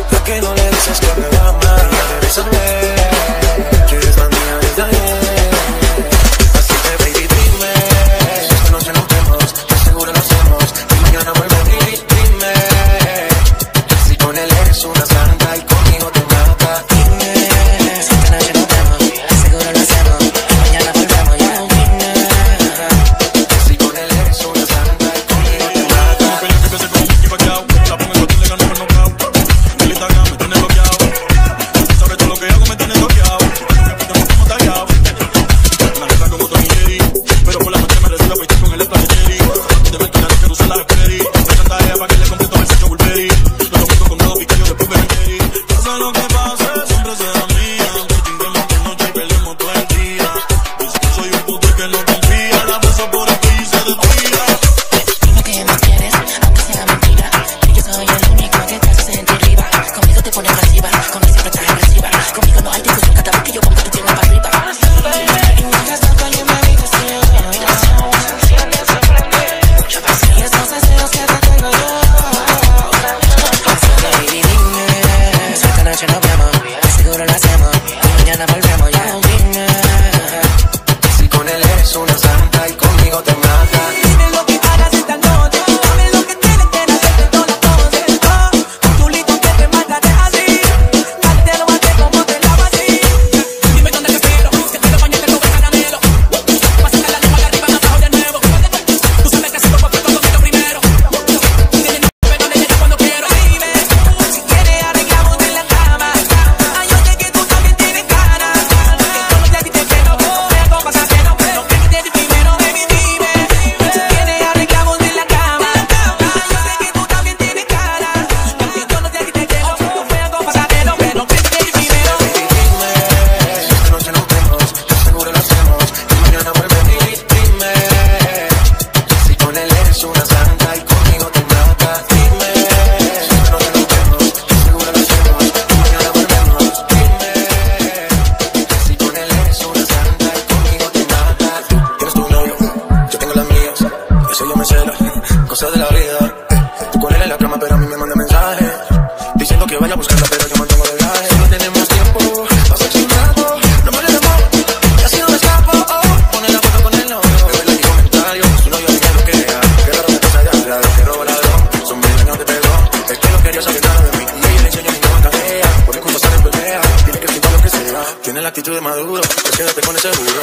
¿Por qué no le dices que me amas? Bésame, que eres la mía desde ayer. Así que baby dime, si esta noche nos vemos, de seguro lo hacemos, y mañana vuelve dime, si con él eres una santa y conmigo te mata. Dime, si esta noche nos vemos, de seguro lo hacemos, y mañana volvemos ya. Dime, si con él eres una santa y conmigo te mata. La pongo en control, le gano por nocaut. El Instagram me tiene bloqueado. Sabe todo lo que hago, me tiene bloqueado. Me como tallado. Una guerra como Tony Jerry, pero por la noche me recibo a peitar con el Splash Jerry. Te meto en la noche que usa la Esperi. Me canta ella pa' que le completo el sexo Bulberi. Los domingos con dos piquillos de Pulver Jerry. Pase lo que pase, siempre será mía. Aunque tinguemos de noche y peleemos todo el día. Yo sé que soy un puto que no confía. La beso por aquí y se desvía. Dime que me quieres, aunque sea mentira. Que yo soy el único que te hace sentir viva. Conmigo te pones agresiva, conmigo siempre estás agresiva. Conmigo no hay discusión, cada vez que yo pongo tu pierna para arriba. Y mientras tanto hay en mi habitación, y esos deseos que te tengo yo. Baby, dime, si esta noche nos vemos, de seguro lo hacemos, y mañana volvemos ya. Dime, Si con él eres una santa y conmigo te mata. Dime lo que hagas esta noche, dame lo que tienes que hacerte todas las cosas. Con tu lindo que te mataste así, date lo bate como te lavo así. Dime dónde te espero, que quiero bañarte con caramelo. Vas a sacar la lengua de arriba, más abajo de nuevo. Tú sabes que sigo perfecto conmigo primero. Tienes no, pero le llega cuando quiero. Dime, si quieres arreglamos en la cama. Ay, yo sé que tú también tienes ganas. Que como te di te quiero, voy a compasajero. No que te di primero, baby, dime. Si quieres arreglamos en la cama. Ay, yo sé que tú también tienes ganas. Que yo no te di te quiero, voy a compasajero. No que te di primero. Si esta noche nos vemos, de seguro lo hacemos, y mañana vuelve dime, si con él eres una santa y conmigo te mata. Dime, si esta noche nos vemos, de seguro lo hacemos, y mañana volvemos. Dime, si con él eres una santa y conmigo te mata. Tienes tu novio, yo tengo las mías, eso yo me celo, cosas de la vida. Tú con él en la cama, pero a mí me manda mensaje diciendo que vaya a buscarla, pero yo mantengo de viaje. No tenemos tiempo, pasa un rato, no me le amor, y así no me escapo. Pone la foto con el novio, me duele mi comentario, su novio ni me lo queda. Qué raro me pasa ya, que robo ladrón, son 1000 años de perdón. Es que no quería saber nada de mí, y ella le enseñó mi nueva cajea. Por mi culpa sale en pelea, tiene que explicar lo que sea. Tiene la actitud de maduro, pues quédate con ese seguro.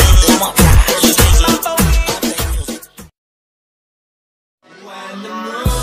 When the moon